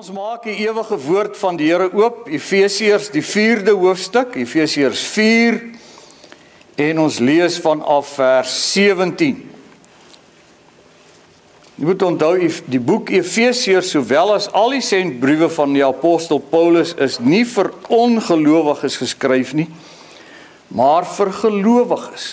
Ons maak die ewige woord van die Here oop, Efesiërs die 4de hoofstuk, Efesiërs 4, en ons lees vanaf vers 17. Jy moet onthou, die boek Efesiërs, sowel as al die sendbriewe van die apostel Paulus, is nie vir ongelowiges geskryf nie, maar vir gelowiges.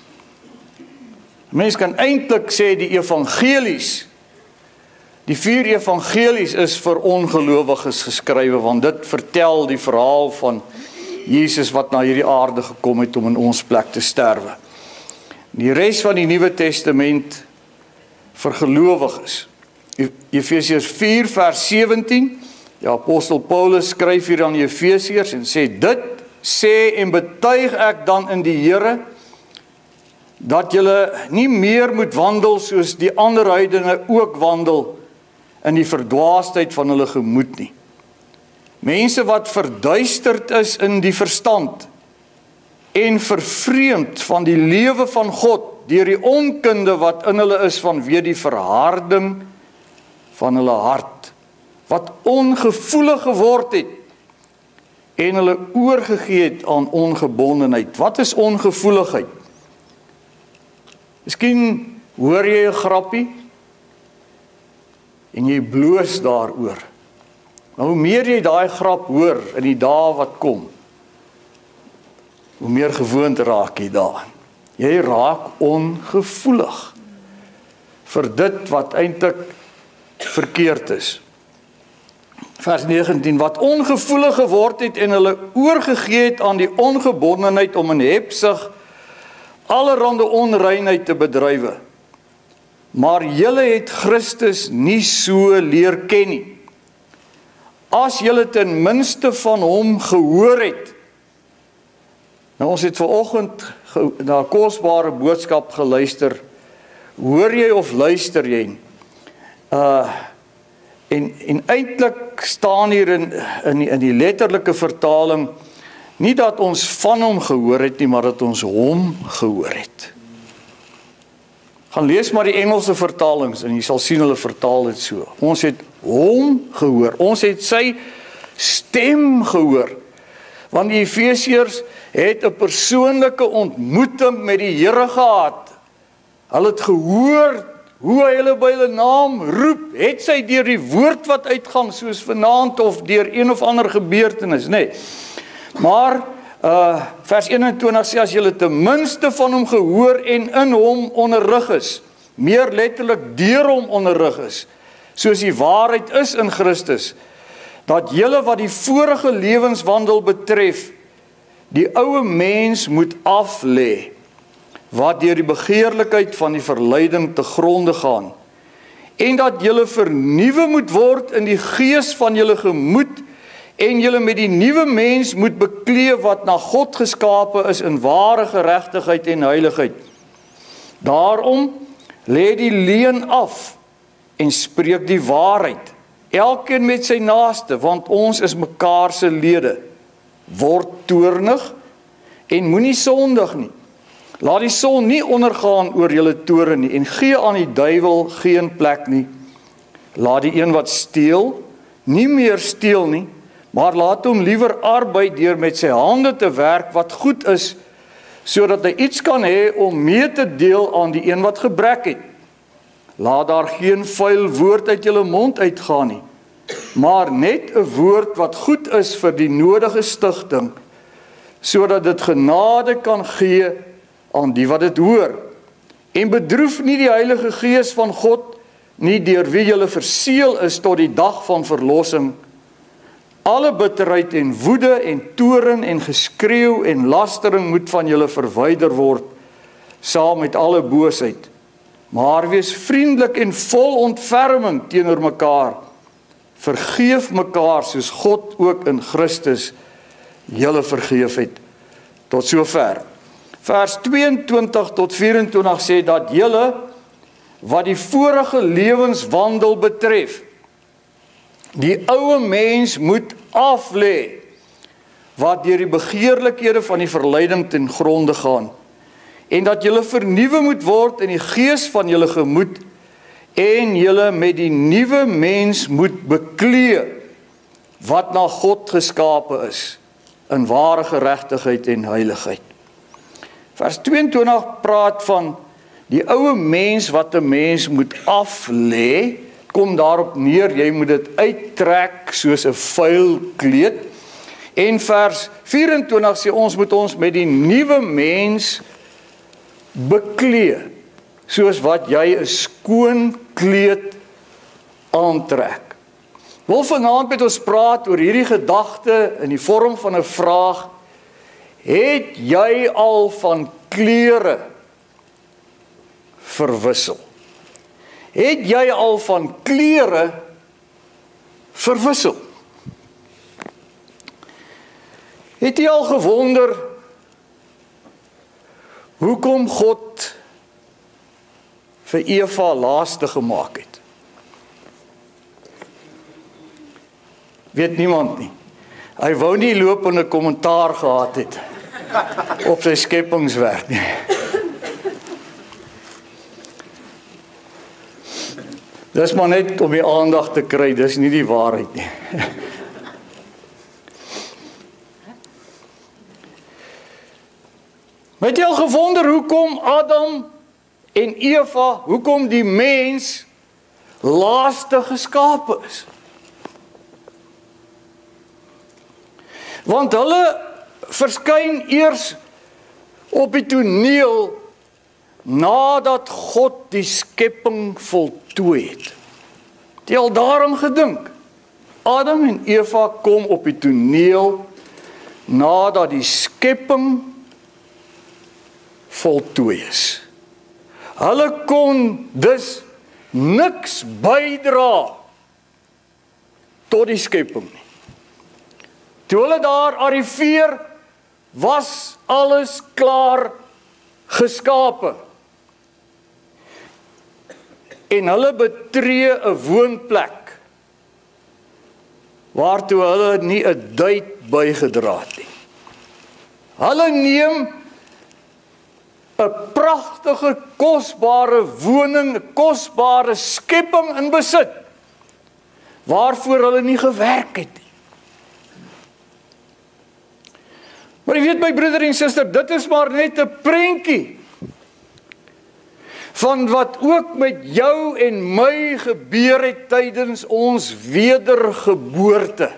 Mens kan eintlik sê die evangelies, die 4 evangelies is vir ongelowiges geskrywe, want dit vertel die verhaal van Jesus wat na hierdie aarde gekom het om in ons plek te sterwe. Die res van die Nuwe Testament vir gelowiges. Efesiërs 4 vers 17, die apostel Paulus skryf hier aan die Efesiërs en sê, dit sê en betuig ek dan in die Here, dat julle nie meer moet wandel soos die ander heidene ook wandel in die verdwaasheid van hulle gemoed nie. Mense wat verduisterd is in die verstand en vervreemd van die lewe van God deur die onkunde wat in hulle is vanweë die verharding van hulle hart, wat ongevoelig geword het en hulle oorgegee het aan ongebondenheid. Wat is ongevoeligheid? Miskien hoor jy 'n grappie en jy bloos daaroor. Maar hoe meer jy daai grap hoor in die dae wat kom, hoe meer gewoond raak jy daaraan. Jy raak ongevoelig vir dit wat eintlik verkeerd is. Vers 19, wat ongevoelig geword het en hulle oorgegee het aan die ongebondenheid om in hebsug allerhande onreinheid te bedrywe. Maar julle het Christus nie so leer ken nie. As julle ten minste van hom gehoor het. Nou ons het vanoggend na 'n kosbare boodskap geluister. Hoor jy of luister jy? En eintlik staan hier in die letterlike vertaling nie dat ons van hom gehoor het nie, maar dat ons hom gehoor het. Gaan lees maar die Engelse vertalings en jy sal sien hulle vertaal dit so. Ons het hom gehoor. Ons het sy stem gehoor. Want die Efesiërs het 'n persoonlike ontmoeting met die Here gehad. Hulle het gehoor hoe hy hulle by hulle naam roep. Het sy deur die woord wat uitgaan soos vanaand of deur een of ander gebeurtenis, nee. Maar vers 21 sê, as julle ten minste van hom gehoor en in hom onderrig is, meer letterlik deur hom onderrig is, soos die waarheid is in Christus, dat julle wat die vorige lewenswandel betref, die ou mens moet aflê, wat deur die begeerlikheid van die verleiding te gronde gaan, en dat julle vernuwe moet word in die gees van julle gemoed, en julle met die nuwe mens moet beklee wat na God geskape is in ware geregtigheid en heiligheid. Daarom lê die leuen af en spreek die waarheid, elkeen met sy naaste, want ons is mekaar se lede. Word toornig en moenie sondig nie. Laat die son nie ondergaan oor julle toorn nie en gee aan die duiwel geen plek nie. Laat die een wat steel nie meer steel nie, maar laat hom liewer arbeid deur met sy hande te werk wat goed is, sodat hy iets kan hê om mee te deel aan die een wat gebrek het. Laat daar geen vuil woord uit julle mond uitgaan nie, maar net 'n woord wat goed is vir die nodige stigting, sodat dit genade kan gee aan die wat dit hoor. En bedroef nie die Heilige Gees van God nie, deur wie julle verseël is tot die dag van verlossing. Alle bitterheid en woede en toorn en geskreeu en lastering moet van julle verwyder word, saam met alle boosheid. Maar wees vriendelik en vol ontferming teenoor mekaar. Vergeef mekaar soos God ook in Christus julle vergeef het. Tot sover. Vers 22 tot 24 sê dat julle wat die vorige lewenswandel betref, die ou mens moet aflê, wat deur die begeerlikhede van die verleiding ten gronde gaan, en dat julle vernuwe moet word in die gees van julle gemoed, en julle met die nuwe mens moet beklee, wat na God geskape is, in ware geregtigheid en heiligheid. Vers 22 praat van die ou mens wat 'n mens moet aflê, kom daarop neer, jy moet dit uittrek soos 'n vuil kleed. En vers 24 sê ons moet ons met die nuwe mens beklee, soos wat jy 'n skoon kleed aantrek. Wil vanaand met ons praat oor hierdie gedagte in die vorm van 'n vraag: het jy al van klere verwissel? Het jy al van klere verwissel? Het jy al gewonder hoekom God vir Eva laaste gemaak het? Weet niemand nie. Hy wou nie lopende kommentaar gehad het op sy skepingswerk nie. Dis maar net om die aandag te kry, dis nie die waarheid nie. Het jy al gewonder hoekom Adam en Eva, hoekom die mens laaste geskape is? Want hulle verskyn eers op die toneel nadat God die skepping voltooi het. Het jy al daaraan gedink? Adam en Eva kom op die toneel nadat die skepping voltooi is. Hulle kon dus niks bydra tot die skepping nie. Toe hulle daar arriveer, was alles klaar geskape. En hulle betree 'n woonplek waartoe hulle nie 'n duit bygedra het nie. Hulle neem 'n pragtige, kosbare woning, 'n kosbare skepping in besit, waarvoor hulle nie gewerk het nie. Maar jy weet my broeder en suster, dit is maar net 'n prentjie van wat ook met jou en my gebeur het tydens ons wedergeboorte.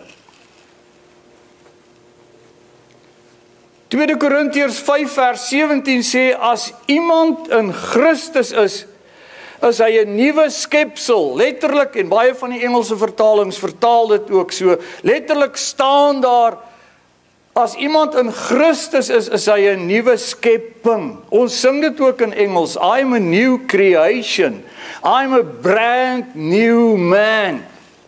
2 Korintiërs 5 vers 17 sê, as iemand in Christus is hy 'n nuwe skepsel. Letterlik, en baie van die Engelse vertalings vertaal dit ook so. Letterlik staan daar, as iemand in Christus is hy 'n nuwe skepping. Ons sing dit ook in Engels. I'm a new creation. I'm a brand new man.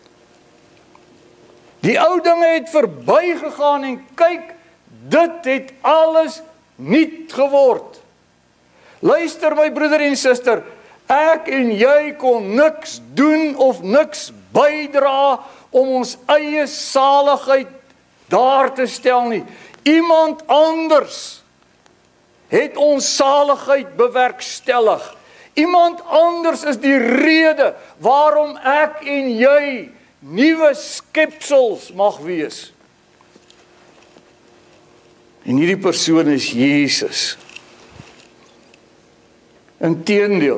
Die ou dinge het verbygegaan en kyk, dit het alles nuut geword. Luister my broeder en suster, ek en jy kon niks doen of niks bydra om ons eie saligheid daar te stel nie. Iemand anders het ons saligheid bewerkstellig. Iemand anders is die rede waarom ek en jy nuwe skepsels mag wees. En hierdie persoon is Jesus. Inteendeel,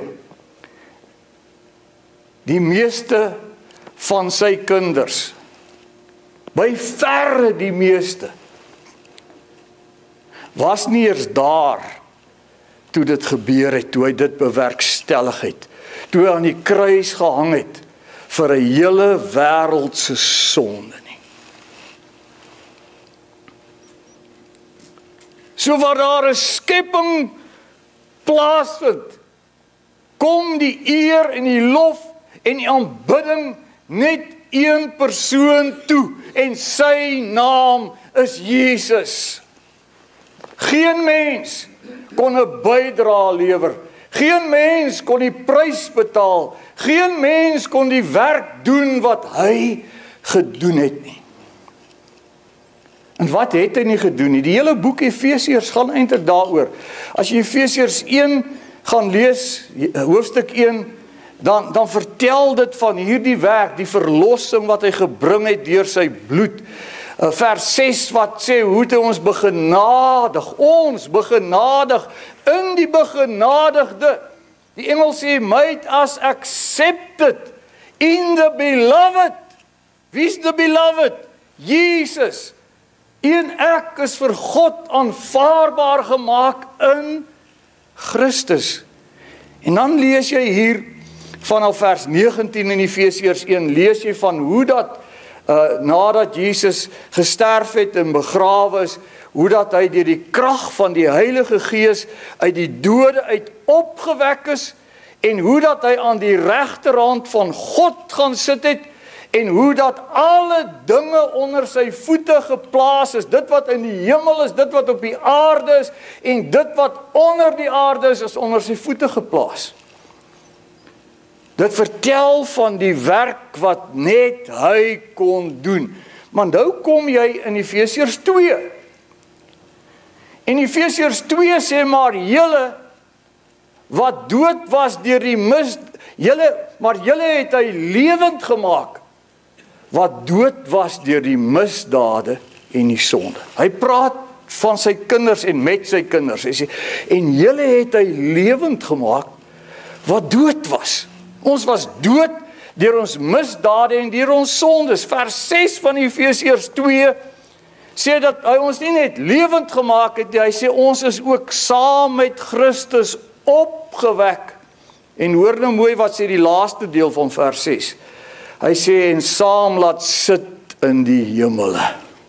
die meeste van sy kinders, by verre die meeste, was nie eers daar toe dit gebeur het, toe hy dit bewerkstellig het, toe hy aan die kruis gehang het vir 'n hele wêreld se sonde nie. So waar daar 'n skepping plaasvind, kom die eer en die lof en die aanbidding net een persoon toe, en sy naam is Jesus. Geen mens kon 'n bydra lewer. Geen mens kon die prys betaal. Geen mens kon die werk doen wat hy gedoen het nie. En wat het hy nie gedoen nie? Die hele boek Efesiërs gaan eintlik daaroor. As jy Efesiërs 1 gaan lees, hoofstuk 1, dan vertel dit van hierdie werk, die verlossing wat hy gebring het deur sy bloed. Vers 6 wat sê, hoe het hy ons begenadig in die begenadigde. Die engel sê, made us accepted in the beloved. Wie is the beloved? Jesus. En ek is vir God aanvaarbaar gemaak in Christus. En dan lees jy hier vanaf vers 19 in Efesiërs 1, lees jy van hoe dat nadat Jesus gesterf het en begrawe is, hoe dat hy deur die krag van die Heilige Gees uit die dode uit opgewek is, en hoe dat hy aan die regterhand van God gaan sit het, en hoe dat alle dinge onder sy voete geplaas is, dit wat in die hemel is, dit wat op die aarde is, en dit wat onder die aarde is onder sy voete geplaas. Dit vertel van die werk wat net hy kon doen. Maar nou kom jy in Efesiërs 2. En Efesiërs 2 sê maar, julle wat dood was deur die julle het hy lewend gemaak, wat dood was deur die misdade en die sonde. Hy praat van sy kinders en met sy kinders. Hy sê, en julle het hy lewend gemaak, wat dood was. Ons was dood deur ons misdade en deur ons sondes. Vers 6 van Efesiërs 2 sê dat hy ons nie net lewend gemaak het, hy sê ons is ook saam met Christus opgewek. En hoor nou mooi wat sê die laaste deel van vers 6. Hy sê, en saam laat sit in die hemele.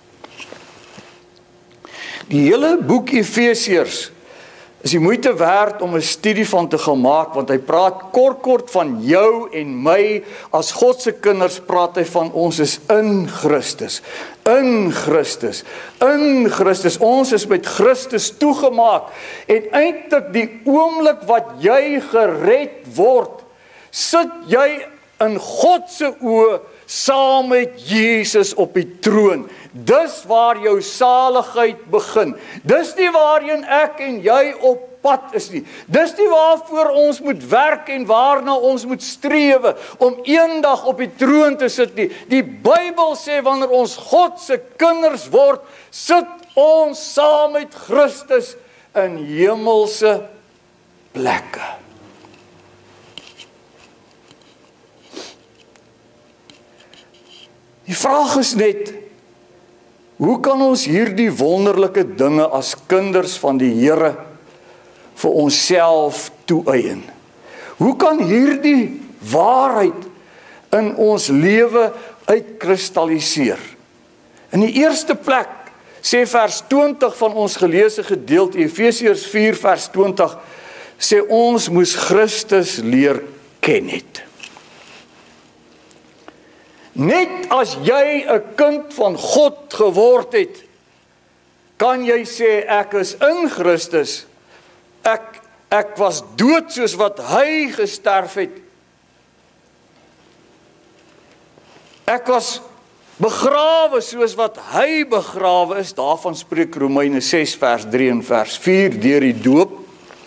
Die hele boek Efesiërs is die moeite werd om 'n studie van te gaan maak, want hy praat kort van jou en my, as God se kinders praat hy van ons is in Christus. In Christus. In Christus. Ons is met Christus toegemaak. En eintlik die oomblik wat jy gered word, sit jy in God se oë saam met Jesus op die troon. Dis waar jou saligheid begin. Dis nie waarheen ek en jy op pad is nie. Dis nie waarvoor ons moet werk en waarna ons moet strewe om eendag op die troon te sit nie. Die Bybel sê wanneer ons God se kinders word, sit ons saam met Christus in hemelse plekke. Die vraag is net, hoe kan ons hierdie wonderlike dinge as kinders van die Here vir onsself toeëien? Hoe kan hierdie waarheid in ons lewe uitkristalliseer? In die eerste plek sê vers 20 van ons geleesde gedeelte, Efesiërs 4 vers 20, sê ons moes Christus leer ken het. Net as jy 'n kind van God geword het, kan jy sê ek is in Christus. Ek was dood soos wat hy gesterf het. Ek was begrawe soos wat hy begrawe is. Daarvan spreek Romeine 6 vers 3 en vers 4 deur die doop.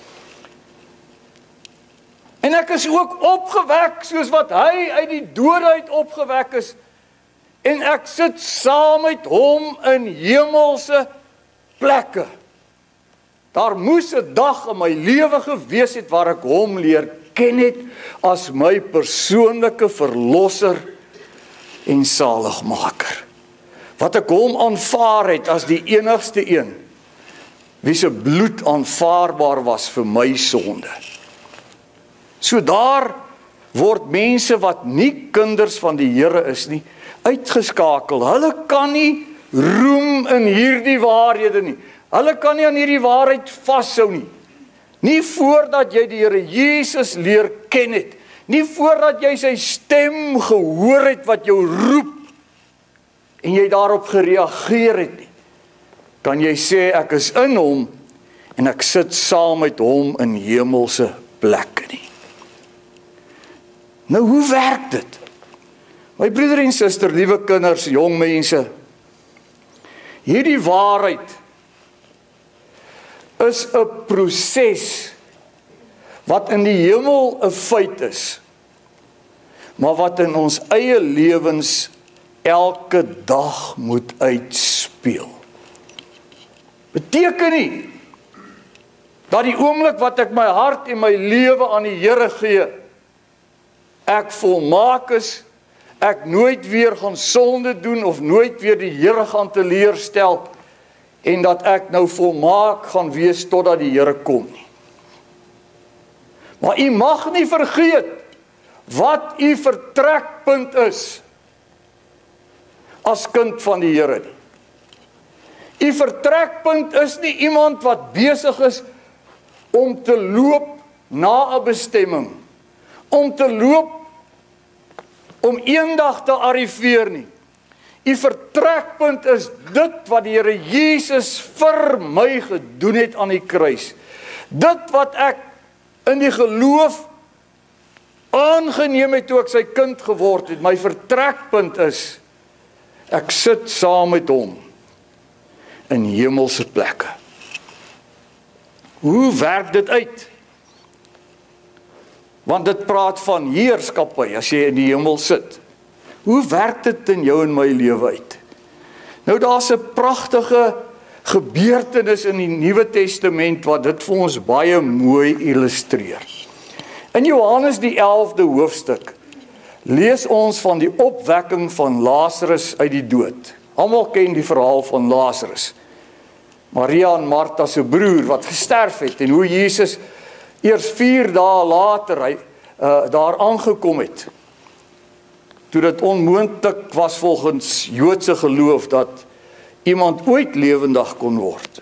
En ek is ook opgewek soos wat hy uit die dood uit opgewek is. En ek sit saam met hom in hemelse plekke. Daar moes 'n dag in my lewe gewees het waar ek hom leer ken het as my persoonlike verlosser en saligmaker. Wat ek hom aanvaar het as die enigste een, wie se bloed aanvaarbaar was vir my sonde. So daar word mense wat nie kinders van die Here is nie, uitgeskakel. Hulle kan nie roem in hierdie waarhede nie. Hulle kan nie aan hierdie waarheid vashou nie. Nie voordat jy die Here Jesus leer ken het. Nie voordat jy sy stem gehoor het wat jou roep en jy daarop gereageer het nie. Kan jy sê ek is in hom en ek sit saam met hom in hemelse plekke nie. Nou hoe werk dit? My broeder en suster, liewe kinders, jong mense, hierdie waarheid is 'n proses wat in die hemel 'n feit is maar wat in ons eie lewens elke dag moet uitspeel. Beteken nie dat die oomblik wat ek my hart en my lewe aan die Here gee, ek volmaak is, ek nooit weer gaan sonde doen of nooit weer die Here gaan teleurstel en dat ek nou volmaak gaan wees totdat die Here kom nie. Maar u mag nie vergeet wat u vertrekpunt is as kind van die Here nie. U vertrekpunt is nie iemand wat besig is om te loop na 'n bestemming, om te loop om eendag te arriveer nie. U vertrekpunt is dit wat die Here Jesus vir my gedoen het aan die kruis. Dit wat ek in die geloof aangeneem het toe ek sy kind geword het. My vertrekpunt is, ek sit saam met hom in hemelse plekke. Hoe werk dit uit? Want dit praat van heerskappy as jy in die hemel sit. Hoe werk dit in jou en my lewe uit? Nou daar's 'n pragtige gebeurtenis in die Nuwe Testament wat dit vir ons baie mooi illustreer. In Johannes die 11de hoofstuk lees ons van die opwekking van Lazarus uit die dood. Almal ken die verhaal van Lazarus. Maria en Martha se broer wat gesterf het en hoe Jesus eers 4 dae later daar aangekom het. Toe dit onmoontlik was volgens Joodse geloof dat iemand ooit lewendig kon word.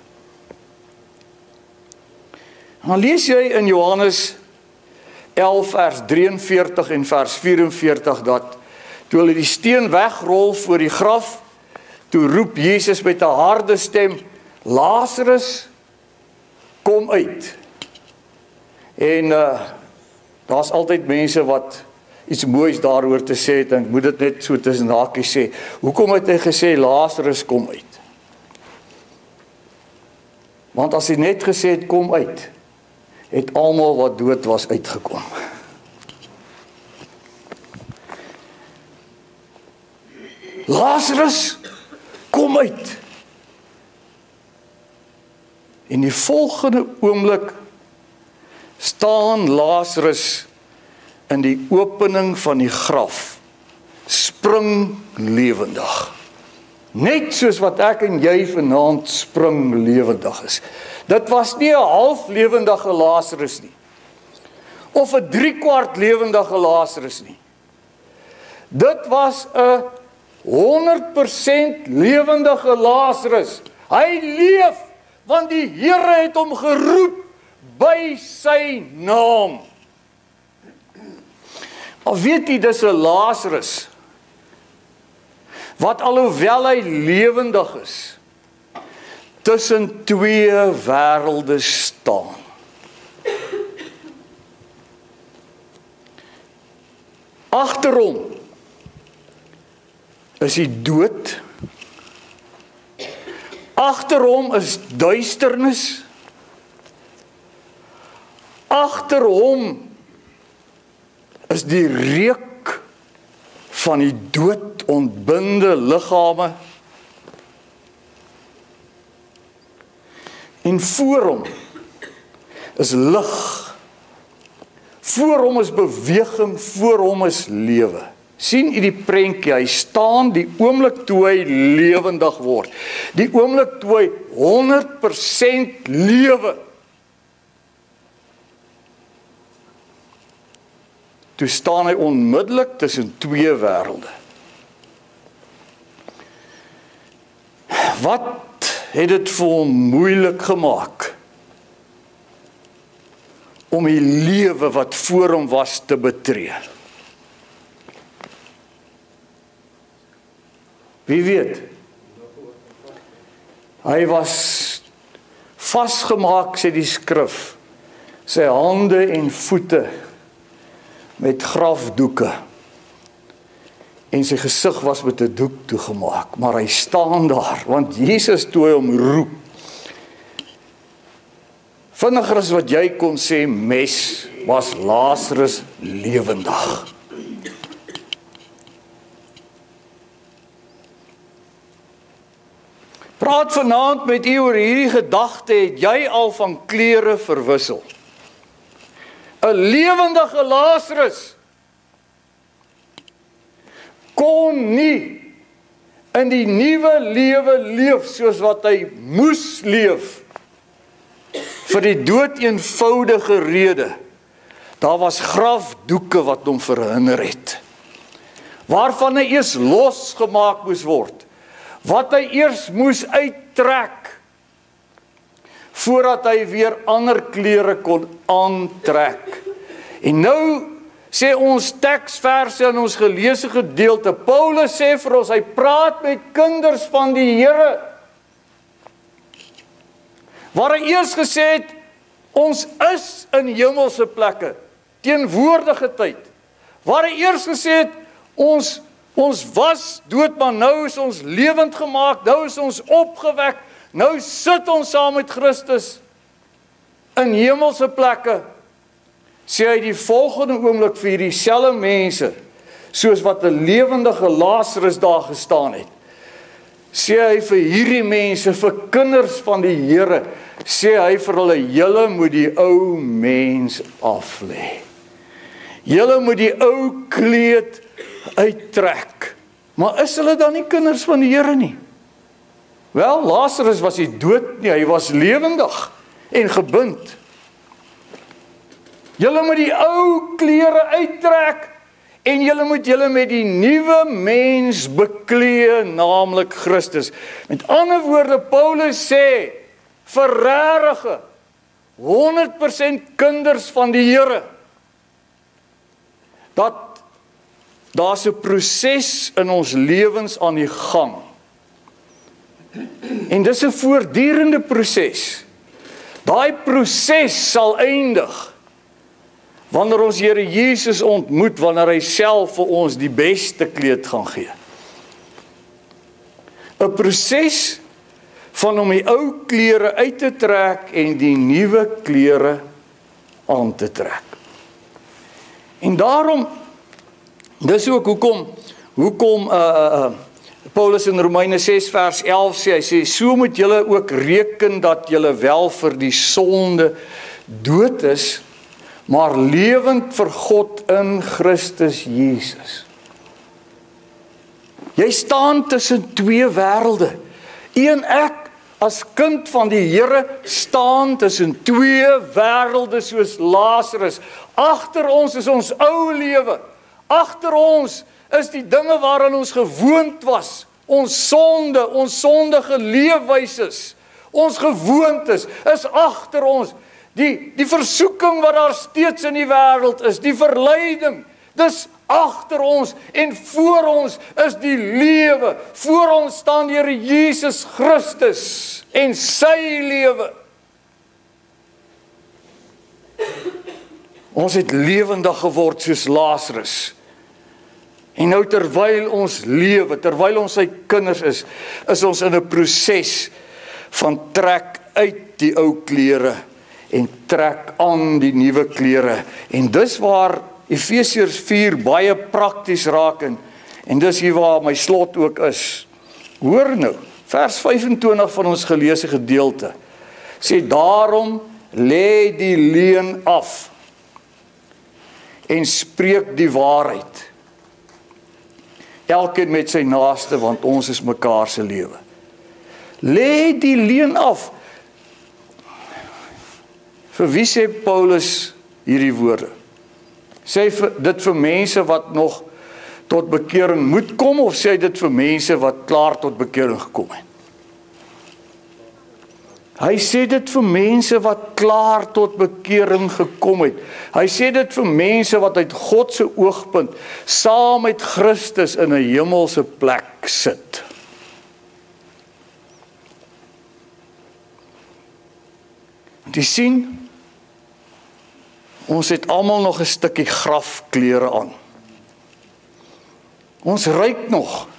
Dan lees jy in Johannes 11 vers 43 en vers 44 dat toe hulle die steen wegrol voor die graf, toe roep Jesus met 'n harde stem, Lazarus, kom uit. En daar's altyd mense wat iets moois daaroor te sê het, en ek moet dit net so tussen hakies sê. Hoekom het hy gesê, Lazarus, kom uit? Want as hy net gesê het, kom uit, het almal wat dood was uitgekom. Lazarus, kom uit. En die volgende oomblik staan Lazarus in die opening van die graf, spring lewendig. Net soos wat ek en jy vanaand spring lewendig is. Dit was nie 'n half lewendige Lazarus nie, of 'n 3/4 lewendige Lazarus nie. Dit was 'n 100% lewendige Lazarus. Hy leef, want die Here het hom geroep by sy naam. Al weet jy, dis 'n Lazarus wat alhoewel hy lewendig is, tussen 2 wêrelde staan. Agter hom is die dood. Agter hom is duisternis. Agter hom is die reuk van die dood ontbinde liggame. En voor hom is lig. Voor hom is beweging, voor hom is lewe. Sien u die prentjie? Hy staan die oomblik toe hy lewendig word. Die oomblik toe hy 100% lewe. Toe staan hy onmiddellik tussen 2 wêrelde. Wat het dit vir hom moeilik gemaak om die lewe wat voor hom was te betree? Wie weet? Hy was vasgemaak, sê die skrif, sy hande en voete met grafdoeke. En sy gesig was met 'n doek toegemaak, maar hy staan daar, want Jesus toe hy hom roep. Vinniger as wat jy kon sê, mes, was Lazarus lewendig. praat vanaand met u oor hierdie gedagte, het jy al van klere verwissel? 'n lewendige Lazarus kon nie in die nuwe lewe leef soos wat hy moes leef, vir die dood eenvoudige rede. Daar was grafdoeke wat hom verhinder het, waarvan hy eers losgemaak moes word, wat hy eers moes uittrek, voordat hy weer ander klere kon aantrek. En nou sê ons teksverse in ons geleesde gedeelte, Paulus sê vir ons, hy praat met kinders van die Here, waar hy eers gesê het, ons is in hemelse plekke, teenwoordige tyd, waar hy eers gesê het, ons was dood, maar nou is ons lewend gemaak, nou is ons opgewek, nou sit ons saam met Christus in hemelse plekke, sê hy die volgende oomblik vir dieselfde mense, soos wat 'n lewendige Lazarus daar gestaan het, sê hy vir hierdie mense, vir kinders van die Here, sê hy vir hulle, julle moet die ou mens af lê. Julle moet die ou kleed uittrek. Maar is hulle dan nie kinders van die Here nie? Wel, Lazarus was nie dood nie, hy was lewendig en gebind. Julle moet die ou klere uittrek en julle moet julle met die nuwe mens beklee, naamlik Christus. Met ander woorde, Paulus sê, vir regte 100% kinders van die Here, dat daar's 'n proses in ons lewens aan die gang. En dis 'n voortdurende proses. Daai proses sal eindig wanneer ons Here Jesus ontmoet, wanneer hy self vir ons die beste kleed gaan gee. 'n Proses van om die ou klere uit te trek en die nuwe klere aan te trek. En daarom, dis ook hoekom Paulus in Romeine 6 vers 11 sê, hy sê, so moet julle ook reken dat julle wel vir die sonde dood is, maar lewend vir God in Christus Jesus. Jy staan tussen twee wêrelde. Ek as kind van die Here staan tussen twee wêrelde soos Lazarus. Agter ons is ons ou lewe. Agter ons is die dinge waaraan ons gewoond was. Ons sonde, ons sondige leefwyses, ons gewoontes is agter ons. Die versoeking wat daar steeds in die wêreld is, die verleiding, dis agter ons en voor ons is die lewe. Voor ons staan die Here Jesus Christus en sy lewe. Ons het lewendig geword soos Lazarus. En nou terwyl ons lewe, terwyl ons sy kinders is ons in 'n proses van trek uit die ou klere en trek aan die nuwe klere. En dis waar Efesiërs 4 baie prakties raak en dis hier waar my slot ook is. Hoor nou, vers 25 van ons geleesde gedeelte sê, daarom lê die leuen af en spreek die waarheid. Elkeen met sy naaste, want ons is mekaar se lewe. Lê die leuen af. Vir wie sê Paulus hierdie woorde? Sê dit vir mense wat nog tot bekering moet kom, of sê dit vir mense wat klaar tot bekering gekom het? Hy sê dit vir mense wat klaar tot bekering gekom het. Hy sê dit vir mense wat uit God se oogpunt saam met Christus in 'n hemelse plek sit. Jy sien, ons het almal nog 'n stukkie grafklere aan. Ons ruik nog.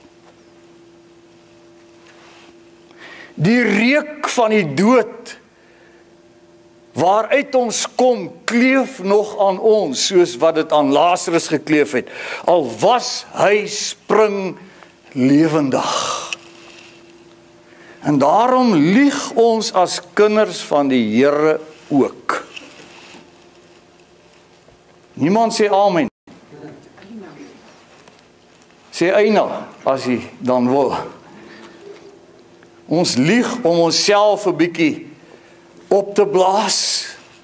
Die reuk van die dood waaruit ons kom, kleef nog aan ons, soos wat dit aan Lazarus gekleef het, al was hy spring lewendig. En daarom lieg ons as kinders van die Here ook. Niemand sê amen. Sê eina, as jy dan wil. Ons lieg om onsself 'n bietjie op te blaas.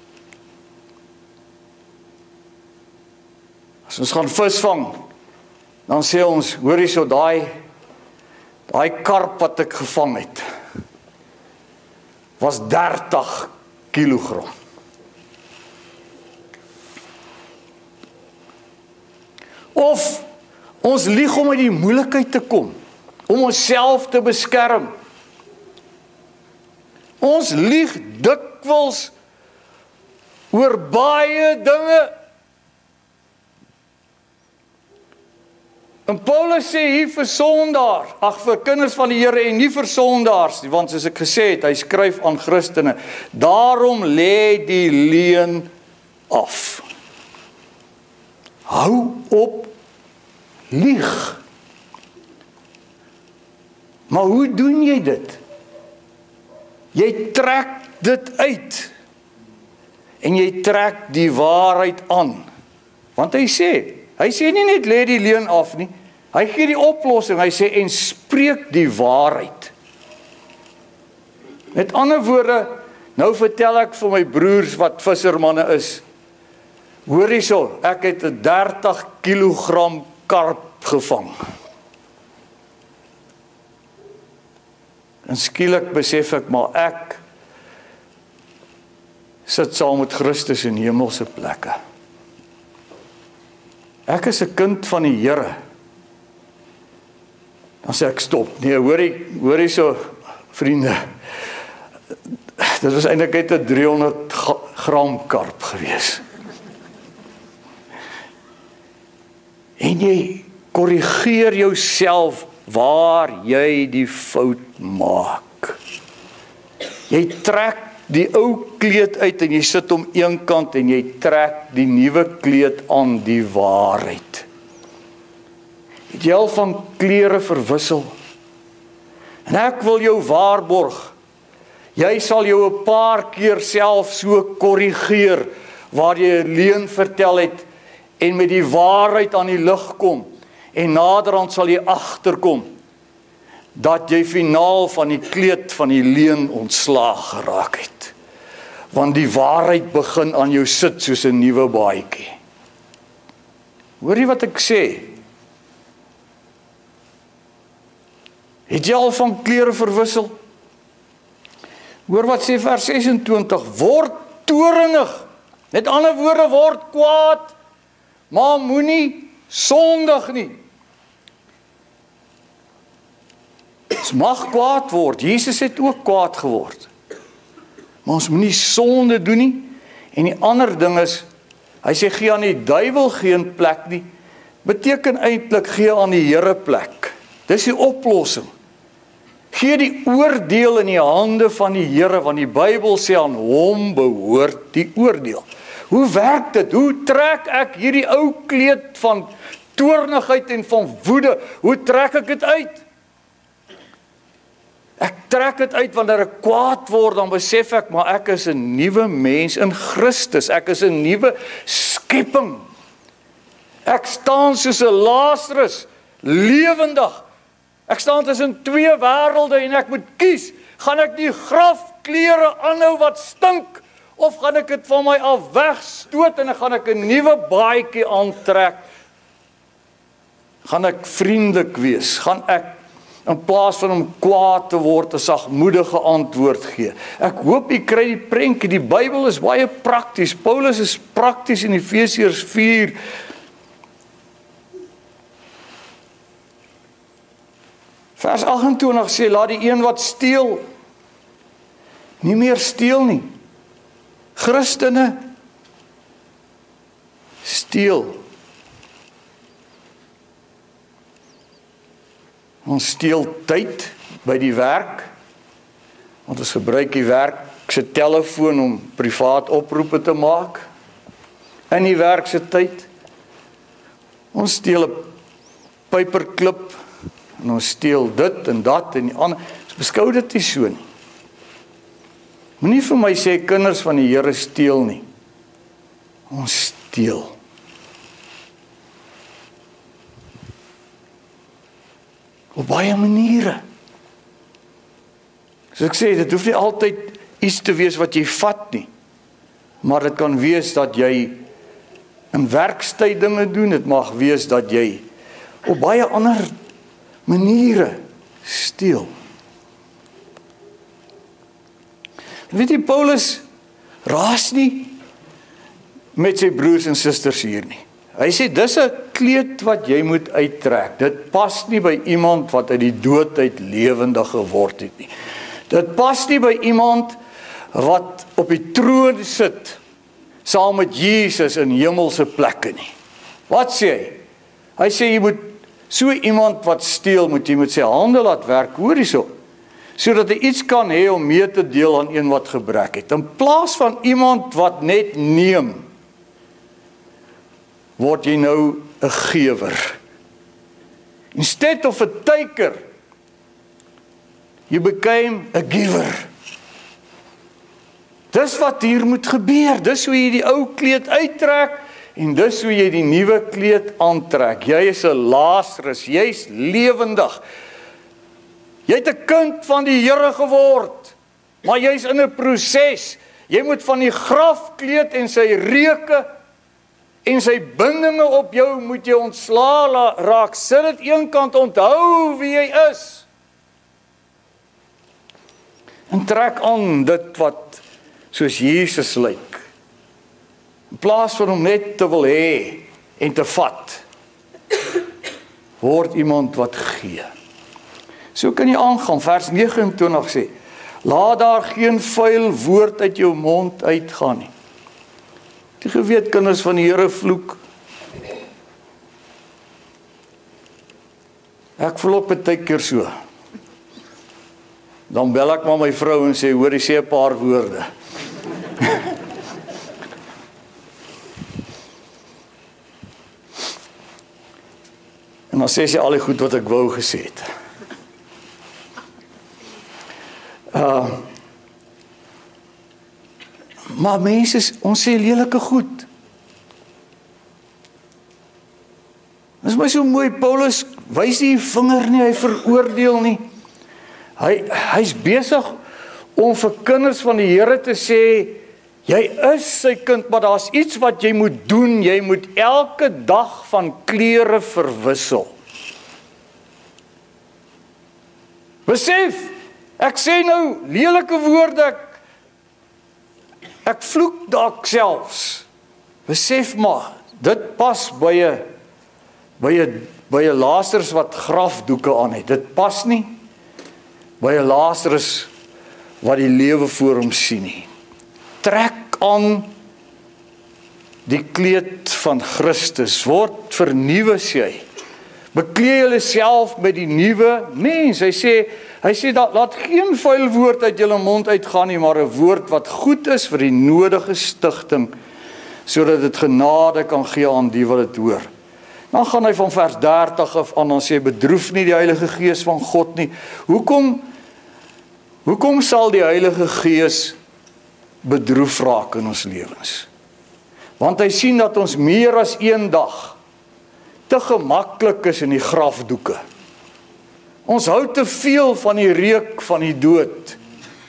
As ons gaan visvang, dan sê ons, hoor hierso, daai karp wat ek gevang het, was 30 kilogram. Of ons lieg om uit die moeilikheid te kom, om onsself te beskerm. Ons lieg dikwels oor baie dinge. En Paulus sê hier vir sondaars, vir kinders van die Here en nie vir sondaars nie, want soos ek gesê het, hy skryf aan Christene, daarom lê die leuen af. Hou op lieg. Maar hoe doen jy dit? Jy trek dit uit. En jy trek die waarheid aan. Want hy sê nie net lê die leuen af nie. Hy gee die oplossing. Hy sê en spreek die waarheid. Met ander woorde, nou vertel ek vir my broers wat vissermanne is. Hoor hierso, ek het 'n 30 kilogram karp gevang. En skielik besef ek, maar ek sit saam met Christus in hemelse plekke. Ek is 'n kind van die Here. Dan sê ek stop. Nee, hoor hierso, vriende. Dit was eintlik net 'n 300 gram karp gewees. En jy korrigeer jouself waar jy die fout maak. Jy trek die ou kleed uit en jy sit hom een kant en jy trek die nuwe kleed aan, die waarheid. Het jy al van klere verwissel? En ek wil jou waarborg, jy sal jou 'n paar keer self so korrigeer waar jy 'n leuen vertel het en met die waarheid aan die lig kom. En naderhand sal jy agterkom dat jy finaal van die kleed van die leuen ontslaag geraak het. Want die waarheid begin aan jou sit soos 'n nuwe baadjie. Hoor jy wat ek sê? Het jy al van klere verwissel? Hoor wat sê vers 26, word toornig. Met ander woorde, word kwaad, maar moenie sondig nie. Ons mag kwaad word. Jesus het ook kwaad geword. Maar ons moenie sonde doen nie. En die ander ding is, hy sê gee aan die duiwel geen plek nie, beteken eintlik gee aan die Here plek. Dis die oplossing. Gee die oordeel in die hande van die Here, want die Bybel sê aan hom behoort die oordeel. Hoe werk dit? Hoe trek ek hierdie ou kleed van toornigheid en van woede, hoe trek ek dit uit? Ek trek dit uit wanneer ek kwaad word, dan besef ek, maar ek is 'n nuwe mens in Christus. Ek is 'n nuwe skepping. Ek staan soos 'n Lazarus, lewendig. Ek staan tussen twee wêrelde en ek moet kies. Gaan ek die grafklere aanhou wat stink, of gaan ek dit van my af wegstoot en dan gaan ek 'n nuwe baadjie aantrek? Gaan ek vriendelik wees? Gaan ek in plaas van om kwaad te word 'n sagmoedige antwoord gee? Ek hoop jy kry die prentjie. Die Bybel is baie prakties. Paulus is prakties in Efesiërs 4. Vers 28 sê, laat die een wat steel nie meer steel nie. Christene steel. Ons steel tyd by die werk, want ons gebruik die werk se telefoon om privaat oproepe te maak in die werk se tyd. Ons steel 'n paperklip en ons steel dit en dat en die ander. Ons Beskou dit nie so nie. Moenie vir my sê kinders van die Here steel nie. Ons steel. Op baie maniere. So ek sê, dit hoef nie altyd iets te wees wat jy vat nie. Maar dit kan wees dat jy in werkstyd dinge doen, dit mag wees dat jy op baie ander maniere steel. Weet jy, Paulus raas nie met sy broers en susters hier nie. Hy sê, dis 'n kleed wat jy moet uittrek. Dit pas nie by iemand wat uit die dood uit lewendig geword het nie. Dit pas nie by iemand wat op die troon sit, saam met Jesus in hemelse plekke nie. Wat sê hy? Hy sê, jy moet so iemand wat steel, moet jy met sy hande laat werk, hoor hierso, sodat hy iets kan hê om mee te deel aan een wat gebrek het. In plaas van iemand wat net neem, word jy nou 'n gewer. Instead of a taker, you became a giver. Dis wat hier moet gebeur. Dis hoe jy die ou kleed uittrek en dis hoe jy die nuwe kleed aantrek. Jy is 'n Lazarus, jy's lewendig. Jy het 'n kind van die Here geword, maar jy's in 'n proses. Jy moet van die grafkleed en sy reuke en sy bindinge op jou moet jy ontslaa raak. Sit dit eenkant, onthou wie jy is. En trek aan dit wat soos Jesus lyk. In plaas van hom net te wil hê en te vat, word iemand wat gee. So kan jy aangaan, vers 29 sê, laat daar geen vuil woord uit jou mond uitgaan nie. Die geweet kinders van die Here vloek. Ek voel op 'n tydjie so. Dan bel ek maar my vrou en sê, hoor, jy sê 'n paar woorde. En dan sê sy al die goed wat ek wou gesê het. Maar mense, ons sê lelike goed. Dit is my so mooi, Paulus wys nie die vinger nie, hy veroordeel nie. Hy's besig om vir kinders van die Here te sê, jy is sy kind, maar daar's iets wat jy moet doen, jy moet elke dag van klere verwissel. Besef, ek sê nou lelike woorde, ek vloek dalk selfs. Besef maar, dit pas by 'n Lazarus wat grafdoeke aan het. Dit pas nie by 'n Lazarus wat die lewe voor hom sien nie. Trek aan die kleed van Christus, word vernuwe, sê hy. Beklee julle self met die nuwe mens. Hy sê dat laat geen vuil woord uit julle mond uitgaan nie, maar 'n woord wat goed is vir die nodige stigting, sodat dit genade kan gee aan die wat dit hoor. Dan gaan hy van vers 30 af aan, dan sê, bedroef nie die Heilige Gees van God nie. Hoekom sal die Heilige Gees bedroef raak in ons lewens? Want hy sien dat ons meer as een dag te gemaklik is in die grafdoeke. Ons hou te veel van die reuk van die dood.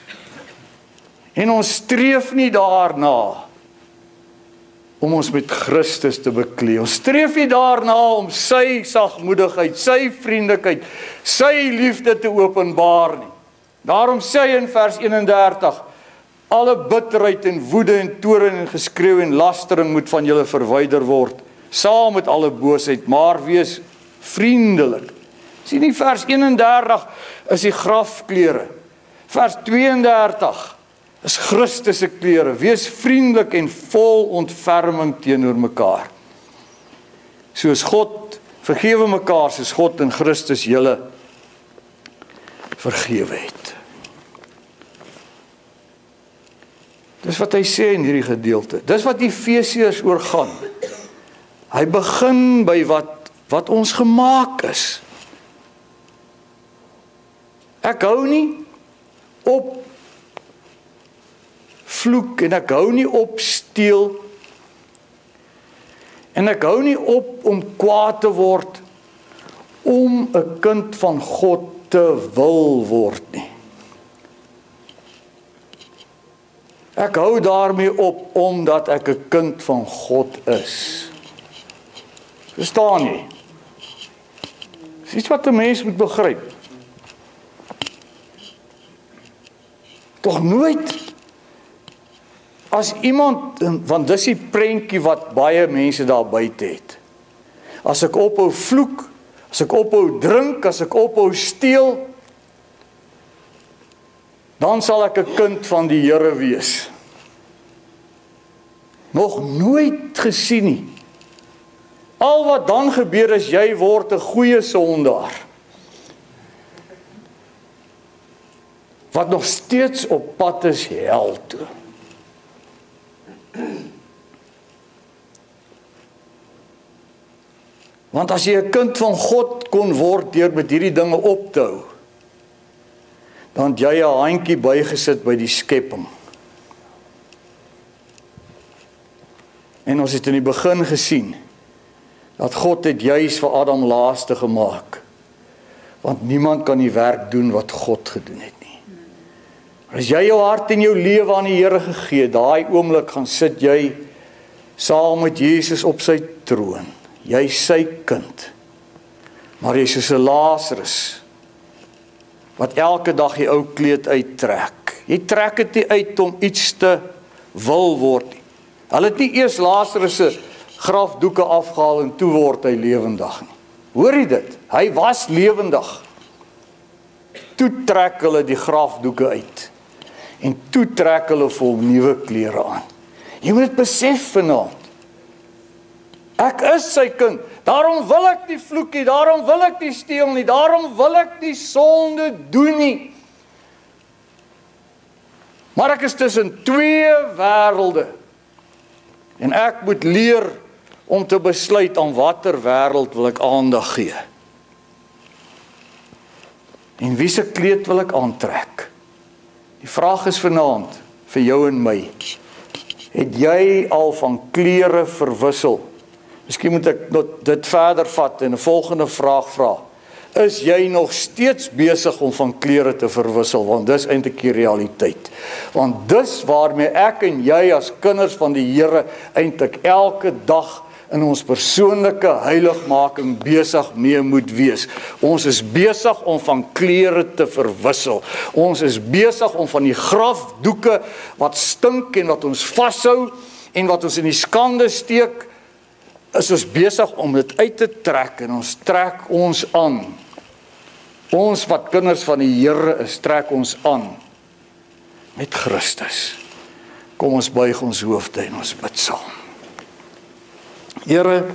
En ons streef nie daarna om ons met Christus te beklee. Ons streef nie daarna om sy sagmoedigheid, sy vriendelikheid, sy liefde te openbaar nie. Daarom sê hy in vers 31, alle bitterheid en woede en toorn en geskreeu en lastering moet van julle verwyder word, saam met alle boosheid, maar wees vriendelik. Sien nie, vers 31 is die grafklere. Vers 32 is Christus se klere. Wees vriendelik en vol ontferming teenoor mekaar. Soos God, vergewe mekaar, soos God in Christus julle vergewe het. Dis wat hy sê in hierdie gedeelte. Dis wat Efesiërs oor gaan. Hy begin by wat ons gemaak is. Ek hou nie op vloek en ek hou nie op steel en ek hou nie op om kwaad te word om 'n kind van God te wil word nie. Ek hou daarmee op omdat ek 'n kind van God is. Verstaan jy? Dis iets wat 'n mens moet begryp. Tog nooit as iemand, want dis die prentjie wat baie mense daar buite het. As ek ophou vloek, as ek ophou drink, as ek ophou steel, dan sal ek 'n kind van die Here wees. Nog nooit gesien nie. Al wat dan gebeur is, jy word 'n goeie sondaar. Wat nog steeds op pad is hel toe. Want as jy 'n kind van God kon word deur met hierdie dinge op te hou, dan het jy 'n handjie bygesit by die skepping. En ons het in die begin gesien dat God het juis vir Adam laaste gemaak. Want niemand kan die werk doen wat God gedoen het nie. As jy jou hart en jou lewe aan die Here gegee, daai oomblik gaan sit jy saam met Jesus op sy troon. Jy sy kind. Maar jy is soos 'n Lazarus wat elke dag die ou kleed uittrek. Jy trek dit nie uit om iets te wil word nie. Hulle het nie eers Lazarus se grafdoeke afgehaal en toe word hy lewendig nie. Hoor jy dit? Hy was lewendig. Toe trek hulle die grafdoeke uit. En toe trek hulle vir hom nuwe klere aan. Jy moet dit besef vanaand. Ek is sy kind. Daarom wil ek nie vloek nie, daarom wil ek nie steel nie, daarom wil ek nie sonde doen nie. Maar ek is tussen twee wêrelde. En ek moet leer om te besluit aan watter wêreld wil ek aandag gee. En wie se kleed wil ek aantrek? Die vraag is vanaand vir jou en my. Het jy al van klere verwissel? Miskien moet ek dit verder vat en 'n volgende vraag vra. Is jy nog steeds besig om van klere te verwissel? Want dis eintlik die realiteit. Want dis waarmee ek en jy as kinders van die Here eintlik elke dag in ons persoonlike heiligmaking besig mee moet wees. Ons is besig om van klere te verwissel. Ons is besig om van die grafdoeke wat stink en wat ons vashou en wat ons in die skande steek, is ons besig om dit uit te trek en ons trek ons aan. Ons wat kinders van die Here is, trek ons aan met Christus. Kom ons buig ons hoofde en ons bid saam. Here,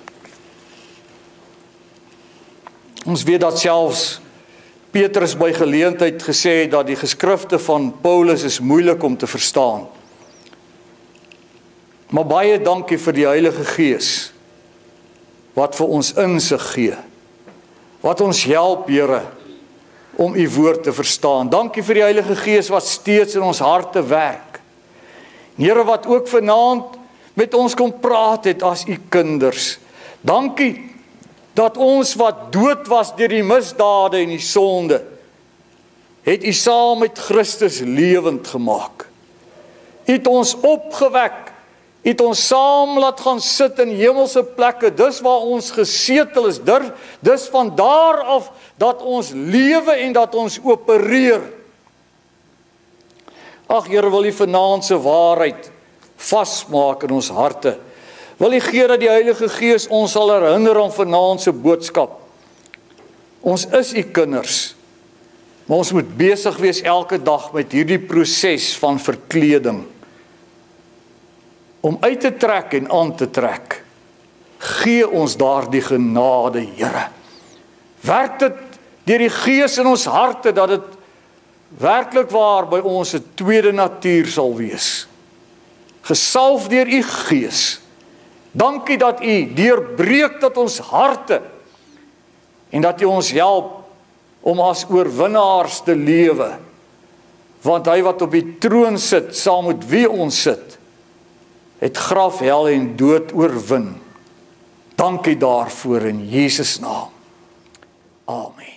ons weet dat selfs Petrus by geleentheid gesê het dat die geskrifte van Paulus is moeilik om te verstaan. Maar baie dankie vir die Heilige Gees wat vir ons insig gee. Wat ons help, Here, om u woord te verstaan. Dankie vir die Heilige Gees wat steeds in ons harte werk. Here, wat ook vanaand met ons kom praat het as u kinders. Dankie dat ons wat dood was deur die misdade en die sonde, het u saam met Christus lewend gemaak. U het ons opgewek. U het ons saam laat gaan sit in hemelse plekke. Dis waar ons gesetel is. Dis van daar af dat ons lewe en dat ons opereer. Ag Here, wil u vanaand se waarheid vasmaak in ons harte. Wil u gee dat die Heilige Gees ons sal herinner aan vanaand se boodskap. Ons is u kinders. Maar ons moet besig wees elke dag met hierdie proses van verkleding. Om uit te trek en aan te trek. Gee ons daardie genade, Here. Werk dit deur die Gees in ons harte dat dit werklik waar by ons 'n tweede natuur sal wees. Gesalf deur u Gees. Dankie dat u deurbreek dat ons harte en dat u ons help om as oorwinnaars te lewe Want hy wat op die troon sit, saam met wie ons sit, het graf, hel en dood oorwin. Dankie daarvoor in Jesus naam. Amen.